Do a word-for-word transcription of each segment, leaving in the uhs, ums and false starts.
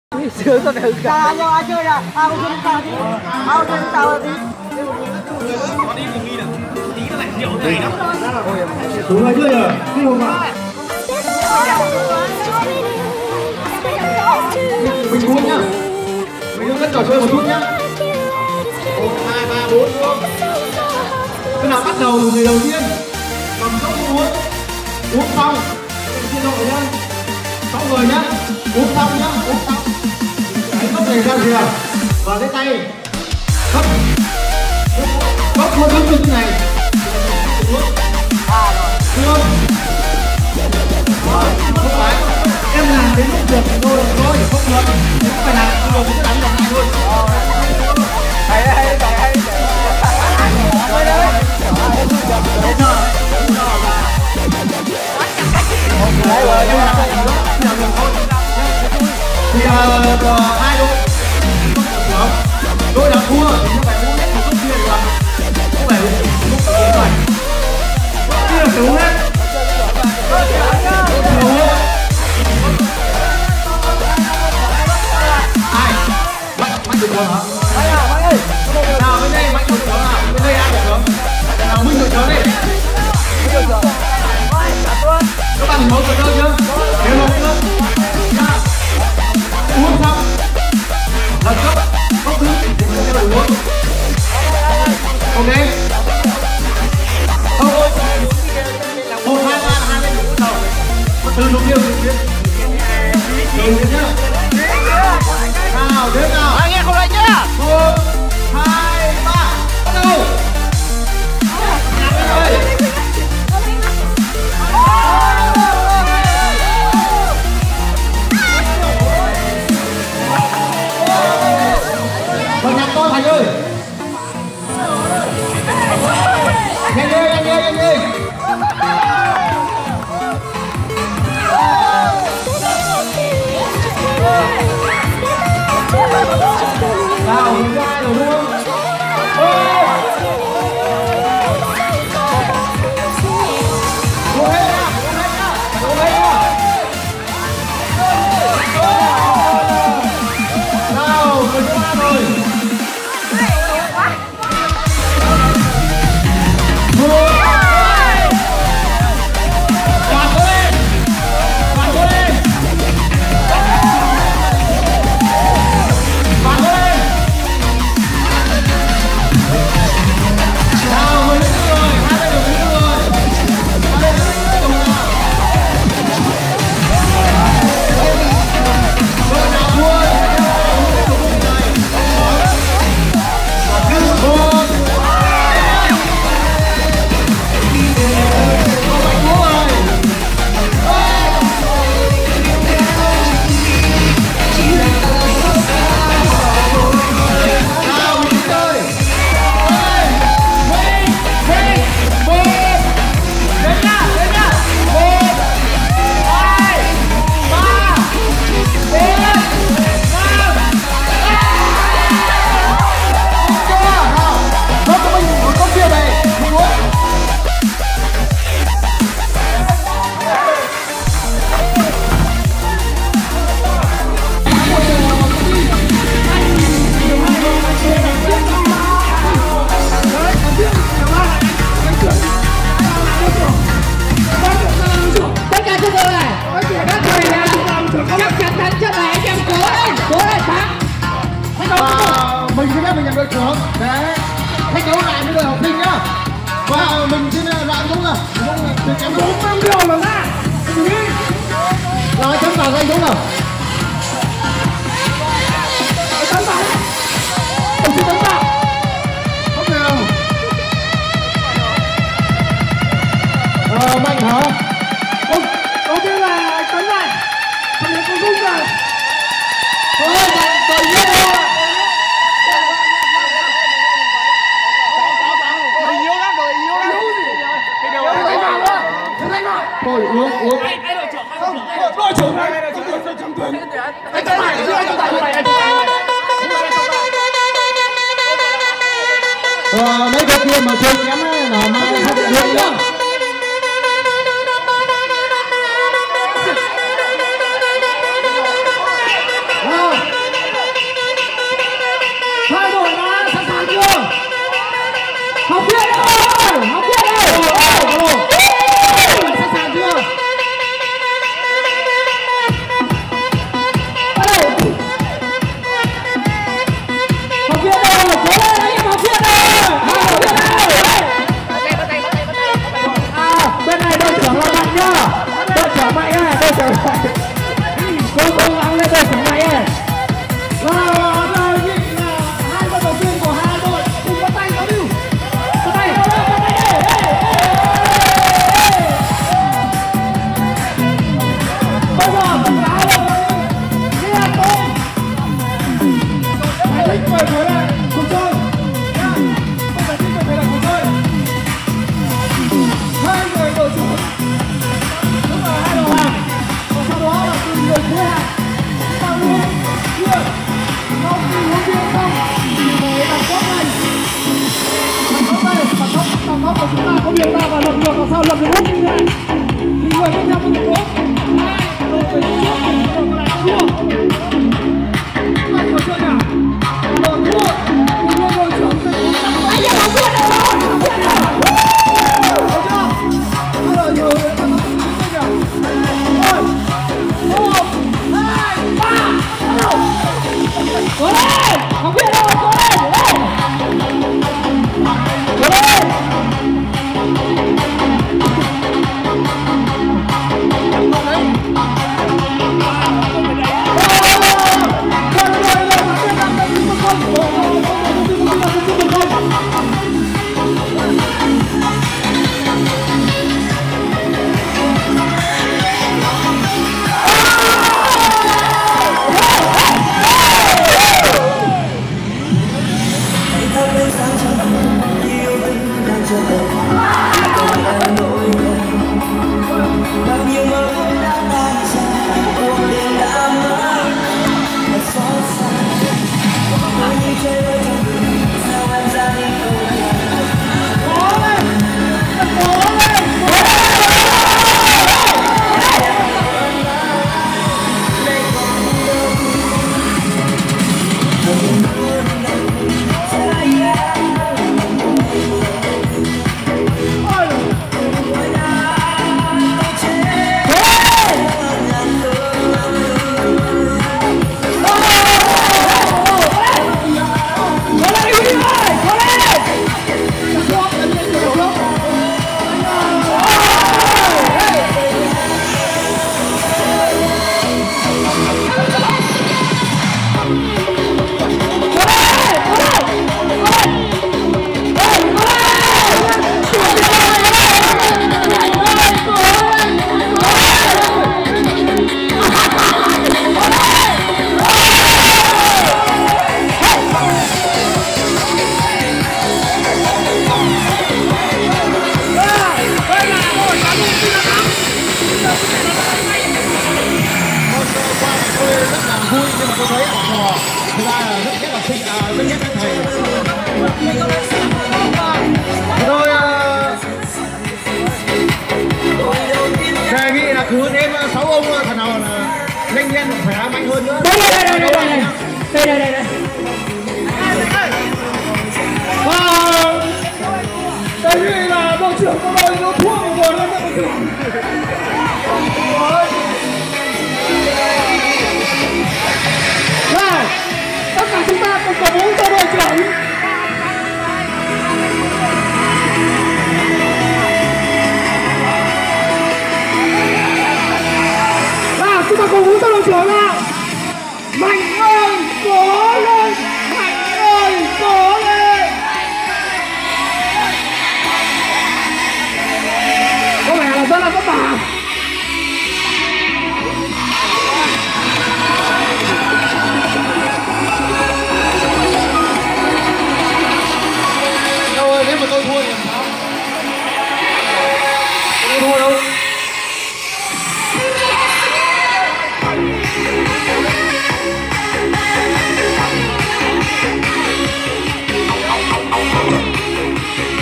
Sướng rồi mày. Tao nhau ai chơi à? Tao không chơi tao đi. Tao chơi tao đi. Con đi mình nghi là tí nó lại rượu thế này lắm. Đúng rồi chưa nhờ? Đi không ạ? Mình uống nhá. Mình hướng dẫn trò chơi một chút nhá. Một, hai, ba, bốn uống. Cứ nào bắt đầu người đầu tiên cầm cốc uống. Uống xong chia đội nhá. Sáu người nhá. Uống xong nhá. Uống xong. Cái cốc này ra rìa và cái tay hấp cốc luôn hấp như này. Uống. Không phải em làm đến lúc được thôi thôi không được nếu phải làm không được cứ đánh lại thôi. Hay hay hay hay. Rồi đấy. Đấy chưa? Đấy rồi nhưng mà thì uh, hai đội đội nào thua thì nó phải uống hết một cốc bia được không phải uống cốc bia rồi bia là phải uống hết ai mạnh mạnh được không hả nào bên đây mạnh được không nào bên đây ai được không nào minh được chưa đi các bạn một được chưa đều một chưa uống xong lần cấp cốc thứ thì mình sẽ uống ok không một hai ba hai bên bắt đầu từ lúc yêu từ phía từ phía nhá nào đến nào anh nghe không lệnh nhá. một hai ba bắt đầu còn nhặt to Thành ơi nhanh đi nhanh đi nhanh đi nào mình ra rồi đúng không uống hết ra uống hết ra nào mười ba rồi mình thứ nhất mình nhận đội trưởng để thách đấu lại với đội học sinh nhá và mình xin đoạn đúng là đúng là từ chấm bốn năm điều là ra rồi chấm vào danh đúng nào chấm vào tôi xin chấm vào không nào ờ mạnh hả đầu đầu tiên là chấm này không có con rung rồi thôi mạnh tự nhiên thôi thôi uống uống Ai đội trưởng ai đội trưởng đội trưởng này là chính quyền chính quyền anh ta phải chứ anh ta phải ờ mấy cái kia mà chơi kém là mà không được nhá nào chúng ta có việc ta và lập ngược làm sao lập được úp như thế này thì người tiếp theo có thể úp hai đội về trước thì đội còn lại thua đội chưa nhỉ đội thua thì đội đội trưởng sẽ anh em không biết đâu không biết đâu được chưa bây giờ nhiều người ta nói chưa nhỉ rồi một hai ba cố lên không biết đâu cố lên cố lên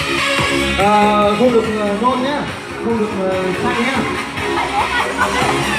không được nôn nhé, không được say nhé.